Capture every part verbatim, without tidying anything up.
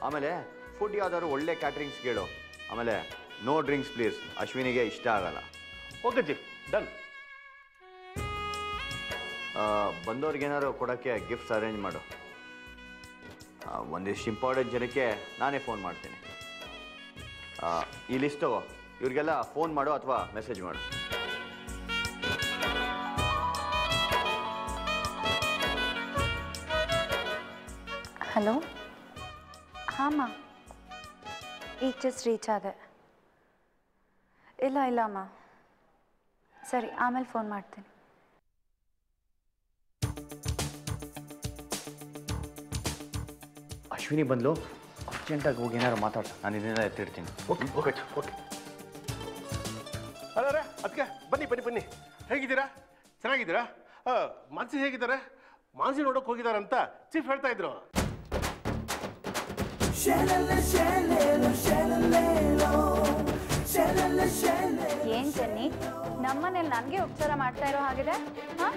ಆಮೇಲೆ ಫುಡ್ ಯಾವ್ದಾದ್ರು ಒಳ್ಳೆ ಕ್ಯಾಟ್ರಿಂಗ್ಸ್ ಕೇಳು. ಆಮೇಲೆ ನೋ ಡ್ರಿಂಕ್ಸ್ ಪ್ಲೀಸ್, ಅಶ್ವಿನಿಗೆ ಇಷ್ಟ ಆಗಲ್ಲ. Okay G, done. ಬಂದವ್ರಿಗೇನಾದ್ರು ಕೊಡೋಕ್ಕೆ ಗಿಫ್ಟ್ಸ್ ಅರೇಂಜ್ ಮಾಡು. ಒಂದಿಷ್ಟು ಇಂಪಾರ್ಟೆಂಟ್ ಜನಕ್ಕೆ ನಾನೇ ಫೋನ್ ಮಾಡ್ತೀನಿ. ಈ ಲಿಸ್ಟು ಇವ್ರಿಗೆಲ್ಲ ಫೋನ್ ಮಾಡು ಅಥವಾ ಮೆಸೇಜ್ ಮಾಡು. ಹಲೋ, ಹಾಂ ಅಮ್ಮ, ಈಗ ಜಸ್ಟ್ ರೀಚ್ ಆದೆ. ಇಲ್ಲ ಇಲ್ಲ ಅಮ್ಮ, ಸರಿ ಆಮೇಲೆ ಫೋನ್ ಮಾಡ್ತೀನಿ. ಅಶ್ವಿನಿ ಬಂದ್ಲು, ಅರ್ಜೆಂಟಾಗಿ ಹೋಗಿ ಏನಾರು ಮಾತಾಡ್ಸ, ನಾನು ಇದನ್ನೆಲ್ಲ ಎತ್ತಿಡ್ತೀನಿ. Okay okay okay. ಅಲ್ಲ ಅದಕ್ಕೆ ಬನ್ನಿ ಬನ್ನಿ ಬನ್ನಿ. ಹೇಗಿದ್ದೀರಾ? ಚೆನ್ನಾಗಿದ್ದೀರಾ? ಮಾನಸಿ ಹೇಗಿದ್ದಾರೆ? ಮಾನಸಿ ನೋಡೋಕೆ ಹೋಗಿದಾರಂತ ಚೀಫ್ ಹೇಳ್ತಾ ಇದ್ರು. ಏನ್ ಚೆನ್ನಿ, ನಮ್ಮನೇಲಿ ನನಗೆ ಉಪಚಾರ ಮಾಡ್ತಾ ಇರೋ ಹಾಗಿದೆ. ಹಾ,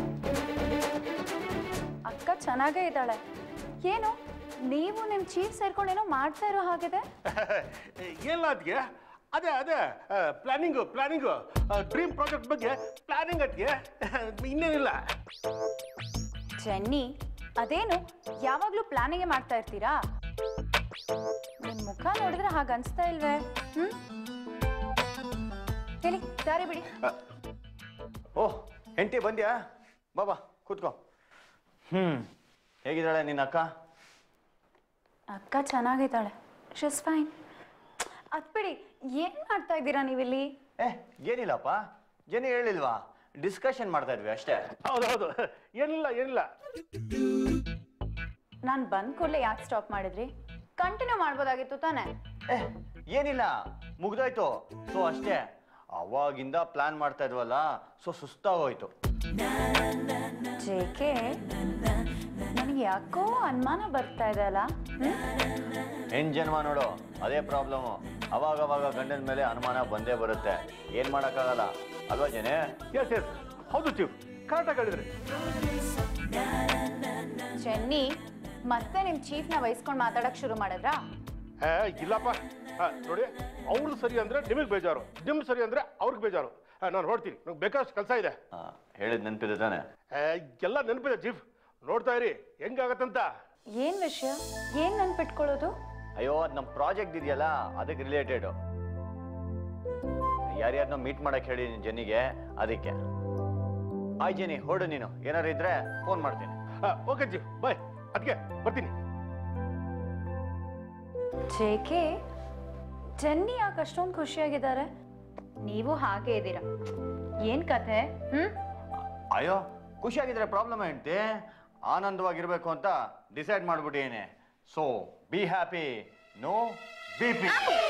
ಅಕ್ಕ ಚೆನ್ನಾಗೇ ಇದ್ದಾಳೆ. ಏನು ನೀವು ನಿಮ್ಮ ಚೀಫ್ ಸೇರ್ಕೊಂಡೇನೋ ಮಾಡ್ತಾ ಇರೋ ಹಾಗಿದೆ? ಎಲ್ಲ ಅದಕ್ಕೆ ಅದೇ ಅದೇ ಪ್ಲಾನಿಂಗು ಪ್ಲಾನಿಂಗು ಡ್ರೀಮ್ ಪ್ರಾಜೆಕ್ಟ್ ಬಗ್ಗೆ ಪ್ಲಾನಿಂಗ್ ಅದಕ್ಕೆ, ಇನ್ನೇನಿಲ್ಲ. ಚೆನ್ನಿ, ಅದೇನು ಯಾವಾಗಲೂ ಪ್ಲಾನಿಂಗೇ ಮಾಡ್ತಾ ಇರ್ತೀರಾ? ನಿಮ್ಮ ಮುಖ ನೋಡಿದ್ರೆ ಹಾಗೆ ಅನಿಸ್ತಾ ಇಲ್ವೇ? ಹ್ಮ್, ಹೇಳಿ, ದಾರಿ ಬಿಡಿ. ಓಹ್ ಹೆಂಡತಿ ಬಂದ್ಯಾ? ಬಾಬಾ ಕೂತ್ಕೋ. ಹ್ಞೂ, ಹೇಗಿದ್ದಾಳೆ ನಿನ್ನ ಅಕ್ಕ? ಅಕ್ಕ ಚೆನ್ನಾಗಿದ್ದಾಳೆ, ಶಿಸ್ ಫೈನ್. ಅದು ಬಿಡಿ, ಏನು ಮಾಡ್ತಾ ಇದ್ದೀರಾ ನೀವಿಲ್ಲಿ? ಏ ಏನಿಲ್ಲಪ್ಪ, ಜನ ಹೇಳಿಲ್ವಾ, ಡಿಸ್ಕಷನ್ ಮಾಡ್ತಾ ಇದ್ವಿ ಅಷ್ಟೇ. ಹೌದು ಹೌದು, ಏನಿಲ್ಲ ಏನಿಲ್ಲ. ನಾನು ಬಂದ ಕೂಡಲೇ ಯಾಕೆ ಸ್ಟಾಪ್ ಮಾಡಿದ್ರಿ? ಕಂಟಿನ್ಯೂ ಮಾಡ್ಬೋದಾಗಿತ್ತು ತಾನೆ? ಏ ಏನಿಲ್ಲ, ಮುಗ್ದೋಯ್ತು. ಸೊ ಅಷ್ಟೇ, ಅವಾಗಿಂದ ಪ್ಲಾನ್ ಮಾಡ್ತಾ ಇದ್ವಲ್ಲ, ಸೊ ಸುಸ್ತಾಗೋಯ್ತು. ಜೇಕೆ, ನನಗೆ ಯಾಕೋ ಅನುಮಾನ ಬರ್ತಾ ಇದೆ ಅಲ್ಲ? ಹೆಣ್ ಜನ್ಮ ನೋಡು, ಅದೇ ಪ್ರಾಬ್ಲಮ್ಮು. ಅವಾಗವಾಗ ಗಂಡನ ಮೇಲೆ ಅನುಮಾನ ಬಂದೇ ಬರುತ್ತೆ, ಏನ್ ಮಾಡೋಕ್ಕಾಗಲ್ಲ ಅಲ್ವಾ ಜನೇ? ಎಸ್ ಎಸ್, ಹೌದು ಚೀಫ್, ಕರೆಕ್ಟಾಗಿ ಹೇಳಿದ್ರಿ. ಚೆನ್ನಿ, ಮತ್ತೆ ನಿಮ್ಮ ಚೀಫ್ನ ವಹಿಸ್ಕೊಂಡು ಮಾತಾಡಕ್ ಶುರು ಮಾಡಿದ್ರಾ? ಏ ಇಲ್ಲಪ್ಪ, ನೋಡಿ, ಅವ್ರದ್ದು ಸರಿ ಅಂದ್ರೆ ನಿಮಗೆ ಬೇಜಾರು, ನಿಮ್ಗೆ ಸರಿ ಅಂದ್ರೆ ಅವ್ರಿಗೆ ಬೇಜಾರು. ನಾನು ಹೊಡ್ತೀನಿ, ನಂಗೆ ಬೇಕಾದಷ್ಟು ಕೆಲಸ ಇದೆ. ಹೇಳಿದ್ ನೆನಪಿದೆ ತಾನೆ? ಎಲ್ಲ ನೆನಪಿದೆ ಚೀಫ್, ನೋಡ್ತಾ ಇರಿ ಹೆಂಗಾಗತ್ತಂತ. ಏನ್ ವಿಷಯ, ಏನ್ ನೆನ್ಪಿಟ್ಕೊಳ್ಳೋದು? ಅಯ್ಯೋ, ಅದು ನಮ್ಮ ಪ್ರಾಜೆಕ್ಟ್ ಇದೆಯಲ್ಲ, ಅದಕ್ಕೆ ರಿಲೇಟೆಡ್. ಯಾರ್ಯಾರನ್ನೋ ಮೀಟ್ ಮಾಡಕ್ ಹೇಳಿ ಜನಿಗೆ, ಅದಕ್ಕೆ. ಆಯ್ ಜನಿ, ಹೊರಡು ನೀನು, ಏನಾರು ಇದ್ರೆ ಫೋನ್ ಮಾಡ್ತೀನಿ. Okay chief, bye. ಅದಕ್ಕೆ ಬರ್ತೀನಿ. ಜೇಕೆ, ಚೆನ್ನಿ ಯಾಕೆ ಅಷ್ಟೊಂದು ಖುಷಿಯಾಗಿದ್ದಾರೆ? ನೀವು ಹಾಗೆ ಇದ್ದೀರಾ, ಏನ್ ಕಥೆ? ಹ್ಮ್, ಅಯ್ಯೋ, ಖುಷಿಯಾಗಿದ್ರೆ ಪ್ರಾಬ್ಲಮ್ ಹೇಳ್ತಿ, ಆನಂದವಾಗಿರ್ಬೇಕು ಅಂತ ಡಿಸೈಡ್ ಮಾಡ್ಬಿಟ್ಟೇನೆ. So be happy, no B P.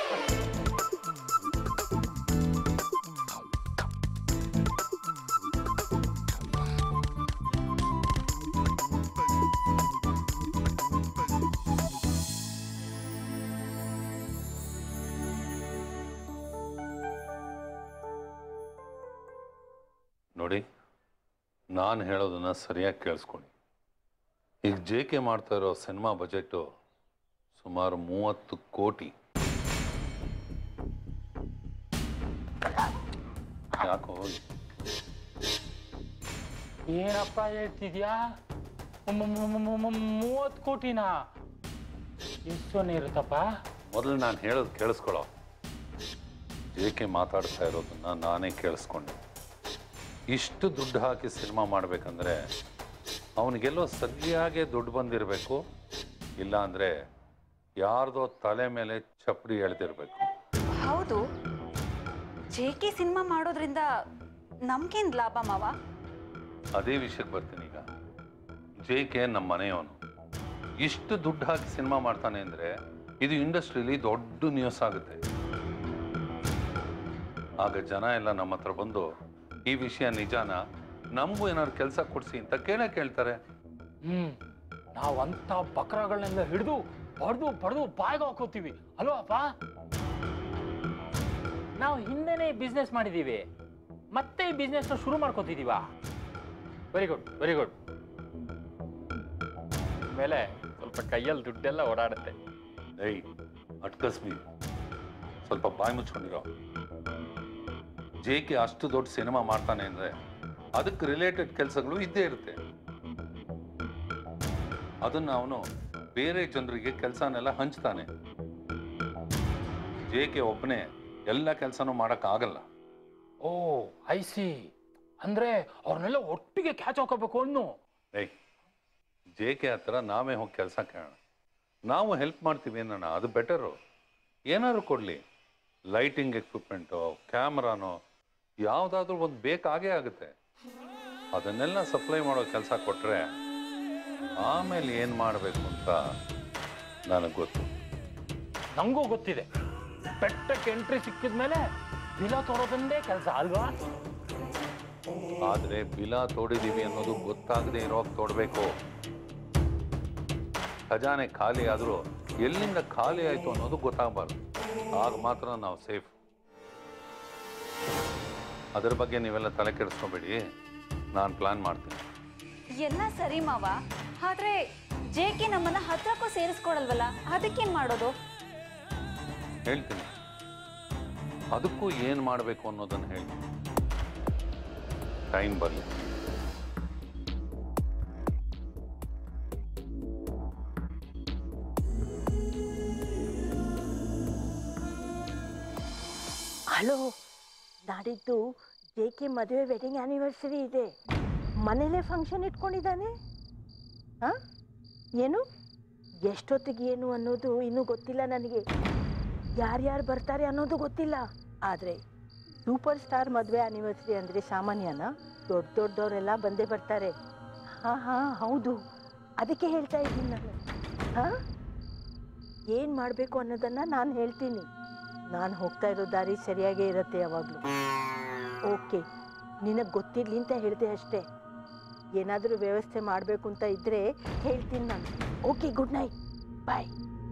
ನೋಡಿ, ನಾನು ಹೇಳೋದನ್ನ ಸರಿಯಾಗಿ ಕೇಳಿಸ್ಕೊಳ್ಳಿ. ಈಗ ಜೆ ಕೆ ಮಾಡ್ತಾ ಇರೋ ಸಿನಿಮಾ ಬಜೆಟು ಸುಮಾರು ಮೂವತ್ತು ಕೋಟಿ. ಯಾಕೋ ಹೋಗಿ ಏನಪ್ಪ ಹೇಳ್ತಿದ್ಯಾ? ಮೂವತ್ತು ಕೋಟಿನಾ? ಎಷ್ಟು ಇರುತ್ತಪ್ಪ? ಮೊದಲು ನಾನು ಹೇಳೋದು ಕೇಳಿಸ್ಕೊಳ್ಳೋ. ಜೆ ಕೆ ಮಾತಾಡ್ತಾ ಇರೋದನ್ನ ನಾನೇ ಕೇಳಿಸ್ಕೊಂಡೆ. ಇಷ್ಟು ದುಡ್ಡು ಹಾಕಿ ಸಿನಿಮಾ ಮಾಡಬೇಕಂದ್ರೆ ಅವನಿಗೆಲ್ಲೋ ಸರಿಯಾಗಿ ದುಡ್ಡು ಬಂದಿರಬೇಕು, ಇಲ್ಲ ಅಂದರೆ ಯಾರ್ದೋ ತಲೆ ಮೇಲೆ ಚಪ್ಪಡಿ ಎಳೆದಿರಬೇಕು. ಹೌದು, ಜೆ ಕೆ ಸಿನಿಮಾ ಮಾಡೋದ್ರಿಂದ ನಮ್ಗೇನು ಲಾಭ ಮಾವ? ಅದೇ ವಿಷಯಕ್ಕೆ ಬರ್ತೀನಿ. ಈಗ ಜೆ ಕೆ ನಮ್ಮ ಮನೆಯವನು, ಇಷ್ಟು ದುಡ್ಡು ಹಾಕಿ ಸಿನಿಮಾ ಮಾಡ್ತಾನೆ ಅಂದರೆ ಇದು ಇಂಡಸ್ಟ್ರಿಲಿ ದೊಡ್ಡ ನ್ಯೂಸ್ ಆಗುತ್ತೆ. ಆಗ ಜನ ಎಲ್ಲ ನಮ್ಮ ಹತ್ರ ಬಂದು ಈ ವಿಷಯ ನಿಜಾನ, ನಮಗೂ ಏನಾದ್ರು ಕೆಲಸ ಕೊಡಿಸಿ ಅಂತ ಕೇಳೇ ಕೇಳ್ತಾರೆ. ಹ್ಮ್, ನಾವಂತ ಬಕ್ರಗಳನ್ನೆಲ್ಲ ಹಿಡಿದು ಬಡ್ದು ಬಡ್ದು ಬಾಯಿಗೆ ಹಾಕೋತೀವಿ ಅಲ್ವಾಪ್ಪ? ನಾವು ಹಿಂದೆನೇ ಬಿಸ್ನೆಸ್ ಮಾಡಿದೀವಿ, ಮತ್ತೆ ಈ ಬಿಸ್ನೆಸ್ನ ಶುರು ಮಾಡ್ಕೋತಿದೀವ. Very good very good. ಮೇಲೆ ಸ್ವಲ್ಪ ಕೈಯಲ್ಲಿ ದುಡ್ಡೆಲ್ಲ ಓಡಾಡುತ್ತೆ. ಏಯ್ ಅಟ್ಕಸ್ಬಿ, ಸ್ವಲ್ಪ ಬಾಯಿ ಮುಚ್ಕೊಂಡಿರೋ. ಜೆ ಕೆ ಅಷ್ಟು ದೊಡ್ಡ ಸಿನಿಮಾ ಮಾಡ್ತಾನೆ ಅಂದರೆ ಅದಕ್ಕೆ ರಿಲೇಟೆಡ್ ಕೆಲಸಗಳು ಇದ್ದೇ ಇರುತ್ತೆ. ಅದನ್ನು ಅವನು ಬೇರೆ ಜನರಿಗೆ ಕೆಲಸನೆಲ್ಲ ಹಂಚ್ತಾನೆ. ಜೆ ಕೆ ಒಬ್ಬನೇ ಎಲ್ಲ ಕೆಲಸನೂ ಮಾಡೋಕ್ಕಾಗಲ್ಲ. ಓ ಐ ಸಿ, ಅಂದ್ರೆ ಅವ್ರನ್ನೆಲ್ಲ ಒಟ್ಟಿಗೆ ಕ್ಯಾಚ್ ಹಾಕೋಬೇಕು ಅನ್ನು. ಏಯ್ ಜೆ ಕೆ ಹತ್ರ ನಾವೇ ಹೋಗಿ ಕೆಲಸ ಕೇಳೋಣ, ನಾವು ಹೆಲ್ಪ್ ಮಾಡ್ತೀವಿ ಅನ್ನೋಣ, ಅದು ಬೆಟರು. ಏನಾದ್ರು ಕೊಡಲಿ, ಲೈಟಿಂಗ್ ಎಕ್ವಿಪ್ಮೆಂಟು, ಕ್ಯಾಮ್ರಾನೋ ಯಾವುದಾದ್ರೂ ಒಂದು ಬೇಕಾಗೇ ಆಗುತ್ತೆ. ಅದನ್ನೆಲ್ಲ ಸಪ್ಲೈ ಮಾಡೋ ಕೆಲಸ ಕೊಟ್ಟರೆ ಆಮೇಲೆ ಏನು ಮಾಡಬೇಕು ಅಂತ ನನಗೆ ಗೊತ್ತು. ನಂಗೂ ಗೊತ್ತಿದೆ, ಬೆಟ್ಟಕ್ಕೆ ಎಂಟ್ರಿ ಸಿಕ್ಕಿದ ಮೇಲೆ ಬಿಲ ತೋರೋದಂದೇ ಕೆಲಸ ಅಲ್ವಾ? ಆದರೆ ಬಿಲ ತೋಡಿದೀವಿ ಅನ್ನೋದು ಗೊತ್ತಾಗದೆ ಇರೋವಾಗ ತೋಡಬೇಕು. ಖಜಾನೆ ಖಾಲಿ ಆದರೂ ಎಲ್ಲಿಂದ ಖಾಲಿ ಆಯಿತು ಅನ್ನೋದು ಗೊತ್ತಾಗಬಾರ್ದು. ಆಗ ಮಾತ್ರ ನಾವು ಸೇಫ್. ಅದರ ಬಗ್ಗೆ ನೀವೆಲ್ಲ ತಲೆ ಕೆಡಿಸ್ಕೋಬೇಡಿ, ನಾನು ಪ್ಲಾನ್ ಮಾಡ್ತೀನಿ. ಎಲ್ಲ ಸರಿ ಮಾವ, ಆದ್ರೆ ಜೆ ಕೆ ನಮ್ಮನ್ನ ಹತ್ರಕ್ಕೂ ಸೇರಿಸ್ಕೊಡಲ್ವಲ್ಲ, ಅದಕ್ಕೇನ್ ಮಾಡೋದು? ಹೇಳ್ತೀನಿ, ಅದಕ್ಕೂ ಏನು ಮಾಡಬೇಕು ಅನ್ನೋದನ್ನು ಹೇಳ್ತೀನಿ. ಟೈಮ್ ಬರಲಿ. ಹಲೋ, ನಾಡಿದ್ದು ಜೆ ಕೆ ಮದುವೆ ವೆಡ್ಡಿಂಗ್ ಆ್ಯನಿವರ್ಸರಿ ಇದೆ. ಮನೇಲೇ ಫಂಕ್ಷನ್ ಇಟ್ಕೊಂಡಿದ್ದಾನೆ. ಹಾಂ, ಏನು ಎಷ್ಟೊತ್ತಿಗೆ ಏನು ಅನ್ನೋದು ಇನ್ನೂ ಗೊತ್ತಿಲ್ಲ ನನಗೆ. ಯಾರ್ಯಾರು ಬರ್ತಾರೆ ಅನ್ನೋದು ಗೊತ್ತಿಲ್ಲ. ಆದರೆ ಸೂಪರ್ ಸ್ಟಾರ್ ಮದುವೆ ಆ್ಯನಿವರ್ಸರಿ ಅಂದರೆ ಸಾಮಾನ್ಯನಾ? ದೊಡ್ಡ ದೊಡ್ಡವರೆಲ್ಲ ಬಂದೇ ಬರ್ತಾರೆ. ಹಾಂ ಹಾಂ ಹೌದು, ಅದಕ್ಕೆ ಹೇಳ್ತಾ ಇದ್ದೀನಿ ನಾನು. ಹಾಂ, ಏನು ಮಾಡಬೇಕು ಅನ್ನೋದನ್ನು ನಾನು ಹೇಳ್ತೀನಿ. ನಾನು ಹೋಗ್ತಾ ಇರೋ ದಾರಿ ಸರಿಯಾಗೇ ಇರುತ್ತೆ ಯಾವಾಗಲೂ. ಓಕೆ, ನಿನಗೆ ಗೊತ್ತಿರಲಿ ಅಂತ ಹೇಳಿದೆ ಅಷ್ಟೇ. ಏನಾದರೂ ವ್ಯವಸ್ಥೆ ಮಾಡಬೇಕು ಅಂತ ಇದ್ದರೆ ಹೇಳ್ತೀನಿ ನಾನು. Okay, good night, bye.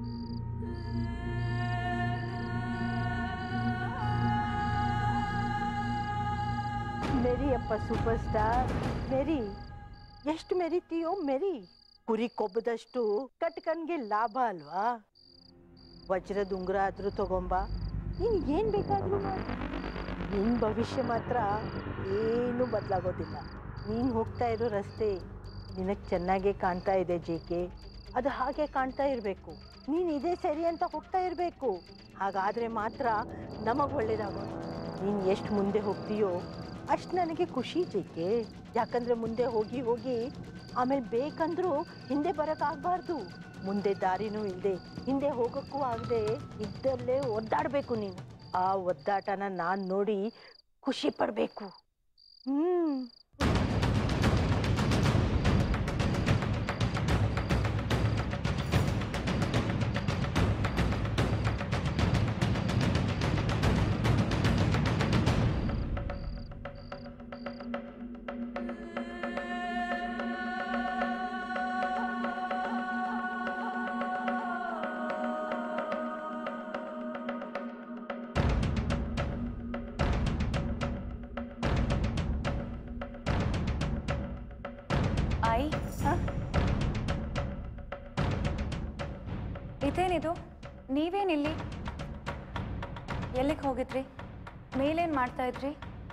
ಮೆರಿ ಅಪ್ಪ ಸೂಪರ್ ಸ್ಟಾರ್, ಮೆರಿ. ಎಷ್ಟು ಮೆರಿತೀಯೋ ಮೆರಿ. ಕುರಿ ಕೊಬ್ಬದಷ್ಟು ಕಟ್ಕನ್ಗೆ ಲಾಭ ಅಲ್ವಾ? ವಜ್ರದ ಉಂಗುರ ಆದರೂ ತಗೊಂಬ, ನೀನು ಏನು ಬೇಕಾದರೂ ಮಾಡು. ನಿನ್ನ ಭವಿಷ್ಯ ಮಾತ್ರ ಏನೂ ಬದಲಾಗೋದಿಲ್ಲ. ನೀನು ಹೋಗ್ತಾ ಇರೋ ರಸ್ತೆ ನಿನಗೆ ಚೆನ್ನಾಗೇ ಕಾಣ್ತಾ ಇದೆ ಜೆ ಕೆ. ಅದು ಹಾಗೆ ಕಾಣ್ತಾ ಇರಬೇಕು. ನೀನು ಇದೇ ಸರಿ ಅಂತ ಹೋಗ್ತಾ ಇರಬೇಕು. ಹಾಗಾದರೆ ಮಾತ್ರ ನಮಗೆ ಒಳ್ಳೇದಾಗೋದು. ನೀನು ಎಷ್ಟು ಮುಂದೆ ಹೋಗ್ತೀಯೋ ಅಷ್ಟು ನನಗೆ ಖುಷಿ ಜೆ ಕೆ. ಯಾಕಂದರೆ ಮುಂದೆ ಹೋಗಿ ಹೋಗಿ ಆಮೇಲೆ ಬೇಕಂದ್ರೂ ಹಿಂದೆ ಬರೋಕ್ಕಾಗಬಾರ್ದು. ಮುಂದೆ ದಾರಿನೂ ಇಲ್ಲದೆ ಹಿಂದೆ ಹೋಗೋಕ್ಕೂ ಆಗದೆ ಇದ್ದಲ್ಲೇ ಒದ್ದಾಡಬೇಕು ನೀನು. ಆ ಒದ್ದಾಟನ ನಾನು ನೋಡಿ ಖುಷಿ ಪಡಬೇಕು. ಹ್ಞೂ, ಐ ಇದೇನಿದು? ನೀವೇನಿಲ್ಲಿ? ಎಲ್ಲಿಗೆ ಹೋಗಿದ್ರಿ? ಮೇಲೇನು ಮಾಡ್ತಾ ಇದ್ರಿ?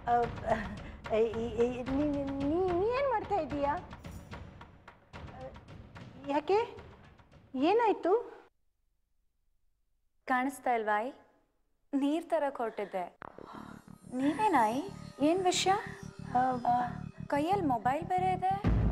ನೀನೇನು ಮಾಡ್ತಾ ಇದ್ದೀಯಾ? ಯಾಕೆ, ಏನಾಯಿತು? ಕಾಣಿಸ್ತಾ ಇಲ್ವಾ ಐ? ನೀರು ತರಕ್ಕೆ ಹೊರಟಿದ್ದೆ. ನೀವೇನಾಯಿ? ಏನು ವಿಷಯ? ಕೈಯಲ್ಲಿ ಮೊಬೈಲ್ ಬೇರೆ ಇದೆ.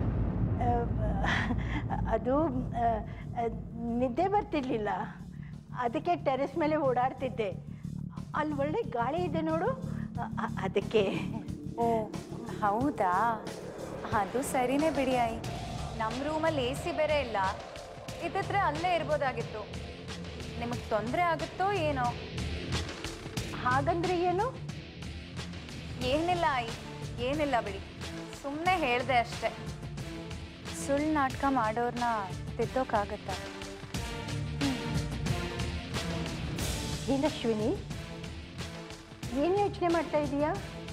ಅದು ನಿದ್ದೆ ಬರ್ತಿರ್ಲಿಲ್ಲ, ಅದಕ್ಕೆ ಟೆರೆಸ್ ಮೇಲೆ ಓಡಾಡ್ತಿದ್ದೆ. ಅಲ್ಲಿ ಒಳ್ಳೆ ಗಾಳಿ ಇದೆ ನೋಡು, ಅದಕ್ಕೆ. ಓ ಹೌದಾ, ಅದು ಸರಿನೇ ಬಿಡಿ ಆಯಿ. ನಮ್ಮ ರೂಮಲ್ಲಿ ಎ ಸಿ ಬೇರೆ ಇಲ್ಲ. ಇದ್ದಿದ್ರೆ ಅಲ್ಲೇ ಇರ್ಬೋದಾಗಿತ್ತು. ನಿಮಗೆ ತೊಂದರೆ ಆಗುತ್ತೋ ಏನೋ? ಹಾಗಂದ್ರೆ ಏನು? ಏನಿಲ್ಲ ಆಯಿ, ಏನಿಲ್ಲ ಬಿಡಿ. ಸುಮ್ಮನೆ ಹೇಳಿದೆ ಅಷ್ಟೆ. ಸುಳ್ಳು ನಾಟಕ ಮಾಡೋರನ್ನ ತಿದ್ದೋಕ್ಕಾಗತ್ತ? ಏನು ಅಶ್ವಿನಿ, ಏನು ಯೋಚನೆ ಮಾಡ್ತಾ ಇದೀಯಾ?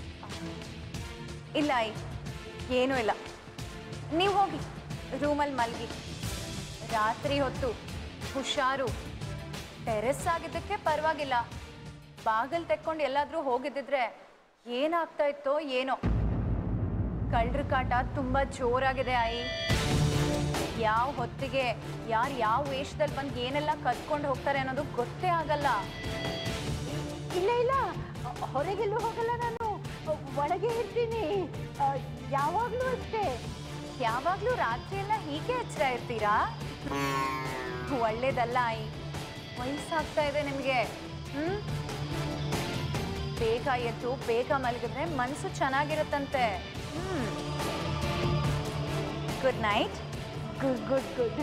ಇಲ್ಲ ಆಯಿ, ಏನೂ ಇಲ್ಲ. ನೀವು ಹೋಗಿ ರೂಮಲ್ಲಿ ಮಲಗಿ. ರಾತ್ರಿ ಹೊತ್ತು ಹುಷಾರು, ಟೆರೆಸ್ ಆಗಿದ್ದಕ್ಕೆ ಪರವಾಗಿಲ್ಲ, ಬಾಗಿಲು ತೆಕ್ಕೊಂಡು ಎಲ್ಲಾದ್ರೂ ಹೋಗಿದ್ದಿದ್ರೆ ಏನಾಗ್ತಾ ಇತ್ತೋ ಏನೋ. ಕಳ್ಳರ ಕಾಟ ತುಂಬಾ ಜೋರಾಗಿದೆ ಆಯಿ. ಯಾವ ಹೊತ್ತಿಗೆ ಯಾರು ಯಾವ ವೇಷದಲ್ಲಿ ಬಂದು ಏನೆಲ್ಲ ಕದ್ಕೊಂಡು ಹೋಗ್ತಾರೆ ಅನ್ನೋದು ಗೊತ್ತೇ ಆಗಲ್ಲ. ಇಲ್ಲ ಇಲ್ಲ, ಹೊರಗೆಲ್ಲೂ ಹೋಗಲ್ಲ, ನಾನು ಒಳಗೆ ಇರ್ತೀನಿ ಯಾವಾಗ್ಲೂ ಅಷ್ಟೇ. ಯಾವಾಗ್ಲೂ ರಾತ್ರಿ ಎಲ್ಲ ಹೀಗೆ ಎಚ್ಚರ ಇರ್ತೀರಾ? ಒಳ್ಳೇದಲ್ಲ ಆಯಿ, ವಯಸ್ಸಾಗ್ತಾ ಇದೆ ನಿಮ್ಗೆ. ಹ್ಮ್ ಬೇಗ ಎದ್ದು ಬೇಗ ಮಲಗಿದ್ರೆ ಮನಸ್ಸು ಚೆನ್ನಾಗಿರುತ್ತಂತೆ. Hmm good night. Good good good.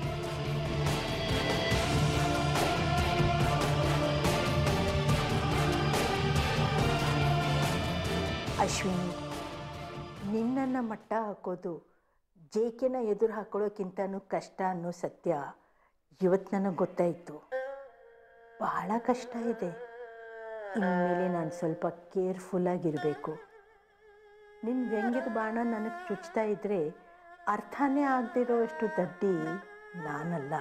Ashwini, ನಿನ್ನನ್ನು ಮಟ್ಟ ಹಾಕೋದು ಜೇಕೆನ ಎದುರು ಹಾಕೊಳ್ಳೋಕ್ಕಿಂತನೂ ಕಷ್ಟ ಅನ್ನೋ ಸತ್ಯ ಇವತ್ತು ನನಗೆ ಗೊತ್ತಾಯಿತು. ಬಹಳ ಕಷ್ಟ ಇದೆ. ಇನ್ಮೇಲೆ ನಾನು ಸ್ವಲ್ಪ ಕೇರ್ಫುಲ್ಲಾಗಿರಬೇಕು. ನಿನ್ನ ವ್ಯಂಗ್ಯದ ಬಾಣ ನನಗೆ ಚುಚ್ತಾ ಇದ್ದರೆ ಅರ್ಥನೇ ಆಗದಿರೋ ಅಷ್ಟು ದಡ್ಡಿ ನಾನಲ್ಲ.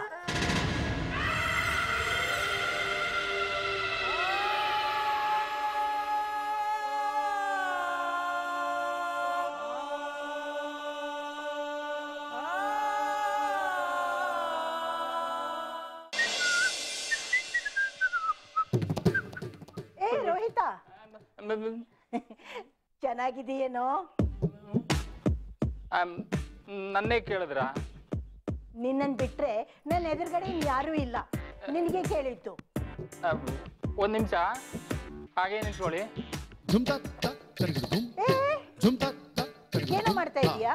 ಏ ರೋಹಿತ, ಚೆನ್ನಾಗಿದೆಯೇನೋ? ನನ್ನೇ ಕೇಳಿದ್ರ? ನಿನ್ನನ್ನು ಬಿಟ್ರೆ ನನ್ನ ಎದುರುಗಡೆ ಯಾರೂ ಇಲ್ಲ, ನಿನಗೆ ಕೇಳಿತ್ತು. ಒಂದ್ ನಿಮಿಷ ಹಾಗೇ ನಿಂತ್ಕೊಳ್ಳಿ. ಏನೋ ಮಾಡ್ತಾ ಇದೀಯಾ?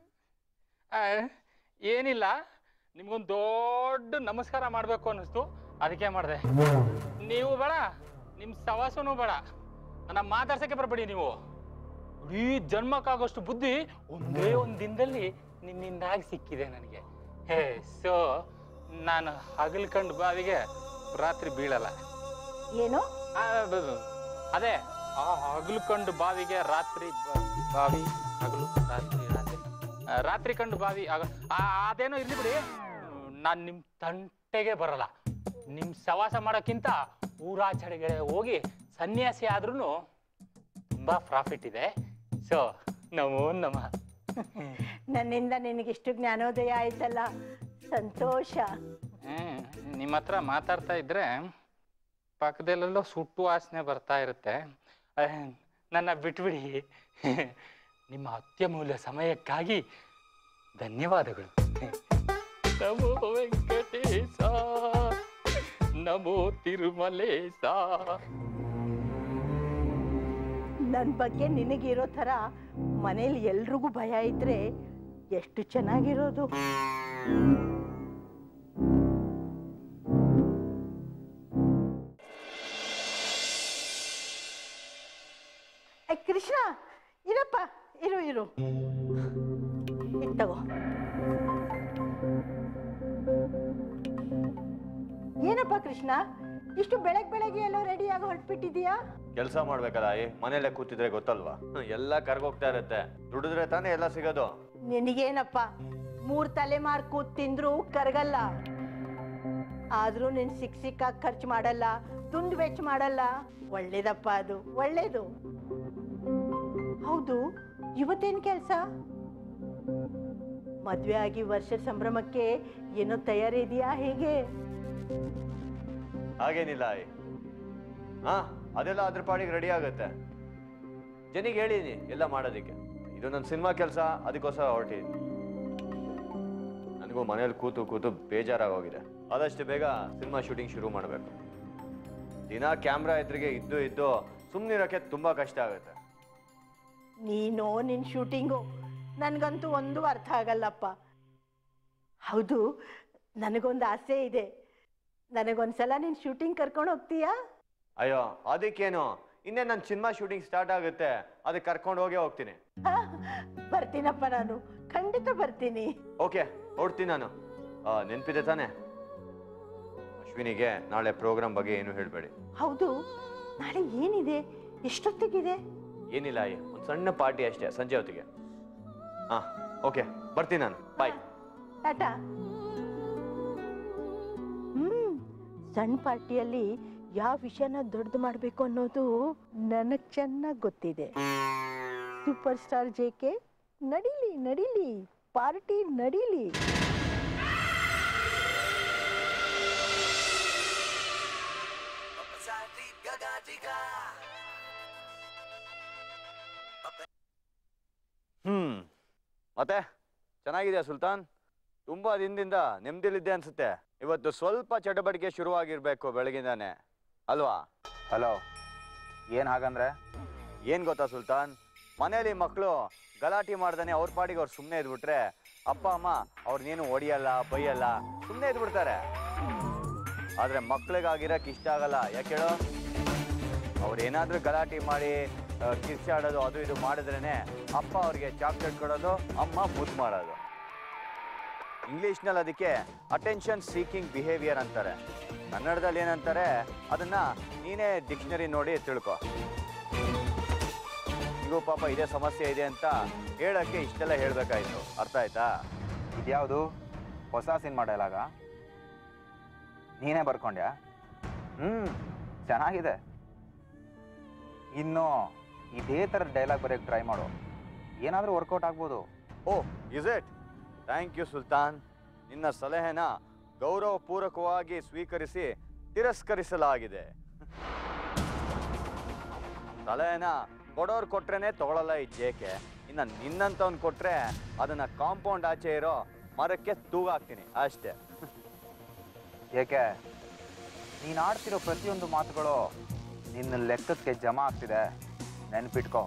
ಏನಿಲ್ಲ, ನಿಮ್ಗೊಂದು ದೊಡ್ಡ ನಮಸ್ಕಾರ ಮಾಡ್ಬೇಕು ಅನ್ನಿಸ್ತು, ಅದಕ್ಕೆ ಮಾಡಿದೆ. ನೀವು ಬೇಡ, ನಿಮ್ ಸವಾಸನೂ ಬೇಡ, ನನ್ನ ಮಾತಾಡ್ಸಕ್ಕೆ ಬರಬೇಡಿ. ನೀವು ಇಡೀ ಜನ್ಮಕ್ಕಾಗೋಷ್ಟು ಬುದ್ಧಿ ಒಂದೇ ಒಂದ್ ದಿನದಲ್ಲಿ ನಿನ್ನಿಂದಾಗಿ ಸಿಕ್ಕಿದೆ ನನಗೆ. ಹೇ ಸೊ ನಾನು ಹಗಲ್ಕಂಡು ಬಾವಿಗೆ ರಾತ್ರಿ ಬೀಳಲ್ಲ. ಏನು? ಅದೇ ಆ ಹಗಲ್ಕಂಡು ಬಾವಿಗೆ ರಾತ್ರಿ ಬಾವಿ, ಹಗಲು ರಾತ್ರಿ ರಾತ್ರಿ ರಾತ್ರಿ ಕಂಡು ಬಾವಿ ಅದೇನೋ ಇರ್ಲಿ ಬಿಡಿ. ನಾನು ನಿಮ್ ತಂಟೆಗೆ ಬರಲ್ಲ. ನಿಮ್ ಸವಾಸ ಮಾಡೋಕ್ಕಿಂತ ಊರಾಚೆಡೆಗೆ ಹೋಗಿ ಸನ್ಯಾಸಿ ಆದ್ರೂ ತುಂಬಾ ಪ್ರಾಫಿಟ್ ಇದೆ. ಸೊ ನಮೋ ನಮಃ. ನನ್ನಿಂದ ನಿನಗಿಷ್ಟು ಜ್ಞಾನೋದಯ ಆಯ್ತಲ್ಲ, ಸಂತೋಷ. ಹ್ಮ್ ನಿಮ್ಮ ಹತ್ರ ಮಾತಾಡ್ತಾ ಇದ್ರೆ ಪಕ್ಕದಲ್ಲೆಲ್ಲೋ ಸುಟ್ಟು ವಾಸನೆ ಬರ್ತಾ ಇರುತ್ತೆ. ನನ್ನ ಬಿಟ್ಬಿಡಿ. ನಿಮ್ಮ ಅತ್ಯಮೂಲ್ಯ ಸಮಯಕ್ಕಾಗಿ ಧನ್ಯವಾದಗಳು. ನಮೋ ವೆಂಕಟೇಶ, ನಮೋ ತಿರುಮಲೇಶ. ನನ್ನ ಬಗ್ಗೆ ನಿನಗಿರೋ ಥರ ಮನೇಲಿ ಎಲ್ರಿಗೂ ಭಯ ಇದ್ರೆ ಎಷ್ಟು ಚೆನ್ನಾಗಿರೋದು. ಕೃಷ್ಣ, ಇರಪ್ಪ, ಇರು ಇರು ತಗೋ. ಏನಪ್ಪ ಕೃಷ್ಣ, ಇಷ್ಟು ಬೆಳಗ್ಗೆ ಬೆಳಗ್ಗೆ ಎಲ್ಲೋ ರೆಡಿಯಾಗಿ ಹೊರಟ್ಬಿಟ್ಟಿದೀಯಾ? ಕೆಲಸ ಮಾಡ್ಬೇಕಲ್ಲ, ಮನೇಲೆ ಕೂತಿದ್ರೆ ಗೊತ್ತಲ್ವಾ, ಎಲ್ಲ ಕರ್ಗೋಗ್ತಾ ಇರತ್ತೆ. ದುಡಿದ್ರೆ ತಾನೇ ಎಲ್ಲ ಸಿಗೋದು. ನಿನಗೇನಪ್ಪ, ಮೂರ್ ತಲೆಮಾರ್ ಕೂತ್ ತಿಂದ್ರು ಕರಗಲ್ಲ. ಆದ್ರೂ ನೀನ್ ಸಿಕ್ ಸಿಕ್ಕಾಗಿ ಖರ್ಚು ಮಾಡಲ್ಲ, ದುಂಡು ವೆಚ್ಚ ಮಾಡಲ್ಲ. ಒಳ್ಳೇದಪ್ಪ, ಅದು ಒಳ್ಳೇದು. ಹೌದು, ಇವತ್ತೇನ್ ಕೆಲ್ಸ? ಮದ್ವೆ ಆಗಿ ವರ್ಷದ ಸಂಭ್ರಮಕ್ಕೆ ಏನೋ ತಯಾರಿ ಇದೆಯಾ ಹೇಗೆ? ಹಾಗೇನಿಲ್ಲ ಹಾ, ಅದೆಲ್ಲ ಅದ್ರ ಪಾಡಿಗೆ ರೆಡಿ ಆಗುತ್ತೆ. ಜನಿಗೆ ಹೇಳಿನಿ ಎಲ್ಲ ಮಾಡೋದಿಕ್ಕೆ. ಇದು ನನ್ನ ಸಿನಿಮಾ ಕೆಲಸ, ಅದಕ್ಕೋಸ್ಕರ ಹೊರಟಿದ್ದೀನಿ. ನನಗೂ ಮನೇಲಿ ಕೂತು ಕೂತು ಬೇಜಾರಾಗೋಗಿದೆ. ಆದಷ್ಟು ಬೇಗ ಸಿನಿಮಾ ಶೂಟಿಂಗ್ ಶುರು ಮಾಡಬೇಕು. ದಿನ ಕ್ಯಾಮ್ರಾ ಎದುರಿಗೆ ಇದ್ದು ಇದ್ದು ಸುಮ್ಮನಿರೋಕ್ಕೆ ತುಂಬ ಕಷ್ಟ ಆಗುತ್ತೆ. ನೀನೋ ನಿನ್ ಶೂಟಿಂಗು ನನಗಂತೂ ಒಂದು ಅರ್ಥ ಆಗಲ್ಲಪ್ಪ. ಹೌದು, ನನಗೊಂದು ಆಸೆ ಇದೆ. ನನಗೊಂದ್ಸಲ ನಿನ್ ಶೂಟಿಂಗ್ ಕರ್ಕೊಂಡು ಹೋಗ್ತೀಯಾ? ಅಯ್ಯೋ ಅದಕ್ಕೇನು, ಇನ್ನೇ ನನ್ನ ಸಿನಿಮಾ ಶೂಟಿಂಗ್ ಸ್ಟಾರ್ಟ್ ಆಗುತ್ತೆ, ಅದಕ್ಕೆ ಕರ್ಕೊಂಡು ಹೋಗೇ ಹೋಗ್ತೀನಿ. ಬರ್ತೀನಪ್ಪ, ನಾನು ಖಂಡಿತ ಬರ್ತೀನಿ. ಓಕೆ, ಹೊರಡ್ತೀನಿ ನಾನು. ನೆನಪಿದೆ ತಾನೆ, ಅಶ್ವಿನಿಗೆ ನಾಳೆ ಪ್ರೋಗ್ರಾಮ್ ಬಗ್ಗೆ ಏನು ಹೇಳಬೇಡಿ. ಹೌದು, ನಾಳೆ ಏನಿದೆ? ಎಷ್ಟೊತ್ತಿಗಿದೆ? ಏನಿಲ್ಲ, ಒಂದು ಸಣ್ಣ ಪಾರ್ಟಿ ಅಷ್ಟೇ, ಸಂಜೆ ಹೊತ್ತಿಗೆ. ಹಾ ಓಕೆ, ಬರ್ತೀನಿ ನಾನು. ಬಾಯ್. ಟಾಟಾ. ಹ್ಮ್ ಸಣ್ಣ ಪಾರ್ಟಿಯಲ್ಲಿ ಯಾವ ವಿಷಯನ ದೊಡ್ಡದು ಮಾಡಬೇಕು ಅನ್ನೋದು ನನಗೆ ಚೆನ್ನಾಗಿ ಗೊತ್ತಿದೆ. ಸೂಪರ್ ಸ್ಟಾರ್ ಜೆ ಕೆ ನಡೀಲಿ ನಡೀಲಿ, ಪಾರ್ಟಿ ನಡೀಲಿ. ಹ್ಮ್ ಮತ್ತೆ ಚೆನ್ನಾಗಿದೆ ಸುಲ್ತಾನ್. ತುಂಬಾ ದಿನದಿಂದ ನೆಮ್ಮದಿಲಿದ್ದೆ ಅನ್ಸುತ್ತೆ. ಇವತ್ತು ಸ್ವಲ್ಪ ಚಟುವಟಿಕೆ ಶುರುವಾಗಿರ್ಬೇಕು ಬೆಳಗಿಂದಾನೆ ಅಲ್ವಾ? ಹಲೋ, ಏನು ಹಾಗಂದ್ರೆ? ಏನ್ ಗೊತ್ತಾ ಸುಲ್ತಾನ್, ಮನೇಲಿ ಮಕ್ಕಳು ಗಲಾಟೆ ಮಾಡ್ದಾನೆ ಅವ್ರ ಪಾಡಿಗೆ ಅವ್ರು ಸುಮ್ಮನೆ ಇದ್ಬಿಟ್ರೆ ಅಪ್ಪ ಅಮ್ಮ ಅವ್ರನ್ನೇನು ಹೊಡಿಯಲ್ಲ ಬೈಯಲ್ಲ, ಸುಮ್ಮನೆ ಇದ್ಬಿಡ್ತಾರೆ. ಆದ್ರೆ ಮಕ್ಳಿಗಾಗಿರಕ್ಕೆ ಇಷ್ಟ ಆಗಲ್ಲ. ಯಾಕೆ ಹೇಳೋ? ಅವ್ರೇನಾದ್ರೂ ಗಲಾಟೆ ಮಾಡಿ ಕಿರ್ಚಾಡೋದು ಅದು ಇದು ಮಾಡಿದ್ರೇನೆ ಅಪ್ಪ ಅವ್ರಿಗೆ ಚಾಕ್ಲೇಟ್ ಕೊಡೋದು, ಅಮ್ಮ ಮುದ್ದು ಮಾಡೋದು. ಇಂಗ್ಲೀಷ್ನಲ್ಲಿ ಅದಕ್ಕೆ ಅಟೆನ್ಷನ್ ಸೀಕಿಂಗ್ ಬಿಹೇವಿಯರ್ ಅಂತಾರೆ. ಕನ್ನಡದಲ್ಲಿ ಏನಂತಾರೆ ಅದನ್ನ ನೀನೇ ಡಿಕ್ಷನರಿ ನೋಡಿ ತಿಳ್ಕೊ. ಈಗೂ ಪಾಪ ಇದೇ ಸಮಸ್ಯೆ ಇದೆ ಅಂತ ಹೇಳಕ್ಕೆ ಇಷ್ಟೆಲ್ಲ ಹೇಳ್ಬೇಕಾಯ್ತು. ಅರ್ಥ ಆಯ್ತಾ? ಇದ್ಯಾವುದು ಹೊಸ ಸಿನಿಮಾ ಡೈಲಾಗ? ನೀನೇ ಬರ್ಕೊಂಡ್ಯಾ? ಹ್ಮ್, ಚೆನ್ನಾಗಿದೆ. ಇನ್ನು ಇದೇ ಥರದ ಡೈಲಾಗ್ ಬರೆಯೋಕ್ಕೆ ಟ್ರೈ ಮಾಡು, ಏನಾದರೂ ವರ್ಕೌಟ್ ಆಗ್ಬೋದು. Oh is it? Thank you Sultan. ನಿನ್ನ ಸಲಹೆನ ಗೌರವಪೂರ್ವಕವಾಗಿ ಸ್ವೀಕರಿಸಿ ತಿರಸ್ಕರಿಸಲಾಗಿದೆ. ಸಲಹೆನ ಕೊಡೋರು ಕೊಟ್ರೇನೆ ತಗೊಳ್ಳಲ್ಲ ಈ ಜೇಕೆ. ಇನ್ನು ನಿನ್ನಂತವ್ನು ಕೊಟ್ರೆ ಅದನ್ನ ಕಾಂಪೌಂಡ್ ಆಚೆ ಇರೋ ಮರಕ್ಕೆ ತೂಗಾಕ್ತೀನಿ ಅಷ್ಟೇ. ಏಕೆ? ನೀನು ಆಡ್ತಿರೋ ಪ್ರತಿಯೊಂದು ಮಾತುಗಳು ನಿನ್ನ ಲೆಕ್ಕಕ್ಕೆ ಜಮಾ ಆಗ್ತಿದೆ, ನೆನ್ಪಿಟ್ಕೋ.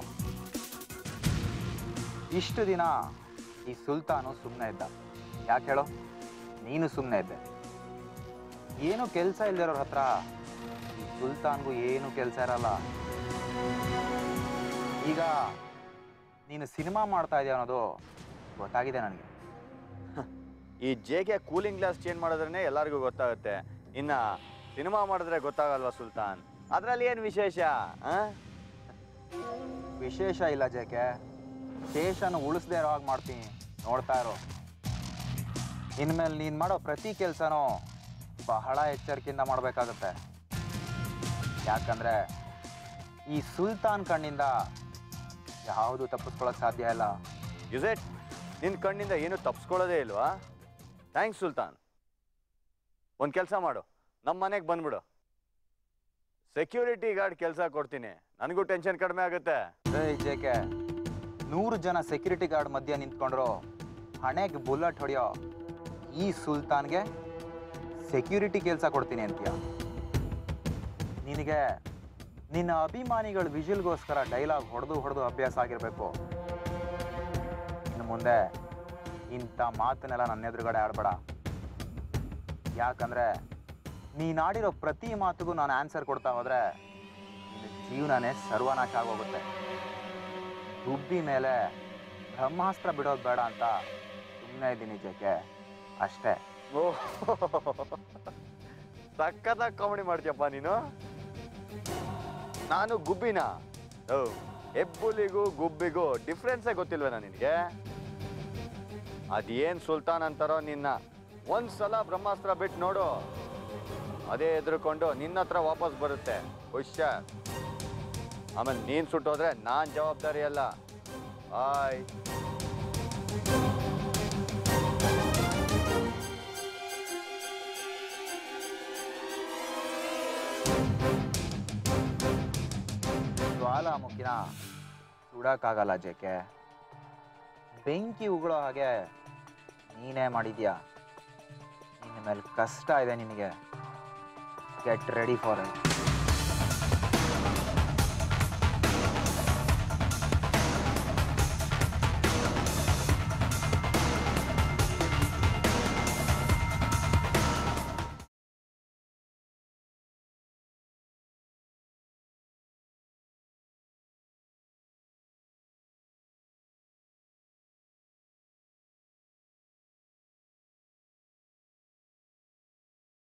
ಇಷ್ಟು ದಿನ ಈ ಸುಲ್ತಾನು ಸುಮ್ಮನೆ ಇದ್ದ. ಯಾಕೆ ಹೇಳೋ? ನೀನು ಸುಮ್ಮನೆ ಇದ್ದೆ. ಏನು ಕೆಲಸ ಇಲ್ದಿರೋರ ಹತ್ರ ಈ ಸುಲ್ತಾನ್ಗೂ ಏನು ಕೆಲಸ ಇರಲ್ಲ. ಈಗ ನೀನು ಸಿನಿಮಾ ಮಾಡ್ತಾ ಇದೆಯಾ ಅನ್ನೋದು ಗೊತ್ತಾಗಿದೆ ನನಗೆ. ಈ ಜೇಕೆ ಕೂಲಿಂಗ್ ಗ್ಲಾಸ್ ಚೇಂಜ್ ಮಾಡಿದ್ರೇ ಎಲ್ಲರಿಗೂ ಗೊತ್ತಾಗುತ್ತೆ. ಇನ್ನ ಸಿನಿಮಾ ಮಾಡಿದ್ರೆ ಗೊತ್ತಾಗಲ್ವಾ ಸುಲ್ತಾನ್? ಅದರಲ್ಲಿ ಏನು ವಿಶೇಷ? ವಿಶೇಷ ಇಲ್ಲ ಜೇಕೆ, ಶೇಷನ ಉಳಿಸ್ದೇ ಇರೋ ಹಾಗೆ ಮಾಡ್ತೀನಿ, ನೋಡ್ತಾ ಇರೋ. ಇನ್ಮೇಲೆ ನೀನು ಮಾಡೋ ಪ್ರತಿ ಕೆಲಸನೂ ಬಹಳ ಎಚ್ಚರಿಕೆಯಿಂದ ಮಾಡಬೇಕಾಗತ್ತೆ. ಯಾಕಂದರೆ ಈ ಸುಲ್ತಾನ್ ಕಣ್ಣಿಂದ ಯಾವುದು ತಪ್ಪಿಸ್ಕೊಳ್ಳೋಕೆ ಸಾಧ್ಯ ಇಲ್ಲ. Is it? ನಿನ್ನ ಕಣ್ಣಿಂದ ಏನು ತಪ್ಪಿಸ್ಕೊಳ್ಳೋದೇ ಇಲ್ವಾ? ಥ್ಯಾಂಕ್ಸ್ ಸುಲ್ತಾನ್. ಒಂದು ಕೆಲಸ ಮಾಡು, ನಮ್ಮ ಮನೆಗೆ ಬಂದ್ಬಿಡು. ಸೆಕ್ಯೂರಿಟಿ ಗಾರ್ಡ್ ಕೆಲಸ ಕೊಡ್ತೀನಿ, ನನಗೂ ಟೆನ್ಷನ್ ಕಡಿಮೆ ಆಗುತ್ತೆ. ಏಯ್ ಜೇಕೆ, ನೂರು ಜನ ಸೆಕ್ಯೂರಿಟಿ ಗಾರ್ಡ್ ಮಧ್ಯೆ ನಿಂತ್ಕೊಂಡ್ರು ಹಣೆಗೆ ಬುಲೆಟ್ ಹೊಡೆಯೋ ಈ ಸುಲ್ತಾನ್ಗೆ ಸೆಕ್ಯೂರಿಟಿ ಕೆಲಸ ಕೊಡ್ತೀನಿ ಅಂತೀಯ? ನಿನಗೆ ನಿನ್ನ ಅಭಿಮಾನಿಗಳ ವಿಜಿಲ್ಗೋಸ್ಕರ ಡೈಲಾಗ್ ಹೊಡೆದು ಹೊಡೆದು ಅಭ್ಯಾಸ ಆಗಿರಬೇಕು. ಇನ್ನು ಮುಂದೆ ಇಂಥ ಮಾತನ್ನೆಲ್ಲ ನನ್ನ ಎದುರುಗಡೆ ಆಡಬೇಡ. ಯಾಕಂದರೆ ನೀನಾಡಿರೋ ಪ್ರತಿ ಮಾತುಗೂ ನಾನು ಆನ್ಸರ್ ಕೊಡ್ತಾ ಹೋದರೆ ನಿನ್ನ ಜೀವನನೇ ಸರ್ವನಾಶ ಆಗೋಗುತ್ತೆ. ಗುಬ್ಬಿ ಮೇಲೆ ಬ್ರಹ್ಮಾಸ್ತ್ರ ಬಿಡೋದು ಬೇಡ ಅಂತ ಸುಮ್ಮನೆ ಇದ್ದೀನಿ ಜೇಕೆ, ಅಷ್ಟೇ. ಓ ಸಖತ್ತಾಗಿ ಕಾಮಿಡಿ ಮಾಡ್ತೀಯಪ್ಪ ನೀನು. ನಾನು ಗುಬ್ಬಿನ? ಓ, ಹೆಬ್ಬುಲಿಗೂ ಗುಬ್ಬಿಗೂ ಡಿಫ್ರೆನ್ಸೇ ಗೊತ್ತಿಲ್ವೇನಾ ನಿನಗೆ? ಅದೇನು ಸುಲ್ತಾನ್ ಅಂತಾರೋ ನಿನ್ನ ಒಂದ್ಸಲ ಬ್ರಹ್ಮಾಸ್ತ್ರ ಬಿಟ್ಟು ನೋಡು, ಅದೇ ಎದುರುಕೊಂಡು ನಿನ್ನ ಹತ್ರ ವಾಪಸ್ ಬರುತ್ತೆ. ಹುಷಾರ್. ಆಮೇಲೆ ನೀನು ಸುಟ್ಟೋದ್ರೆ ನಾನು ಜವಾಬ್ದಾರಿ ಅಲ್ಲ. ಆಯ್ ಜ್ವಾಲಾಮುಖಿನ ಸುಡಕ್ಕಾಗಲ್ಲ ಜೇಕೆ. ಬೆಂಕಿ ಉಗುಳೋ ಹಾಗೆ ನೀನೇ ಮಾಡಿದ್ಯಾ. ನಿನ್ನ ಮೇಲೆ ಕಷ್ಟ ಇದೆ ನಿನಗೆ. Get ready for it.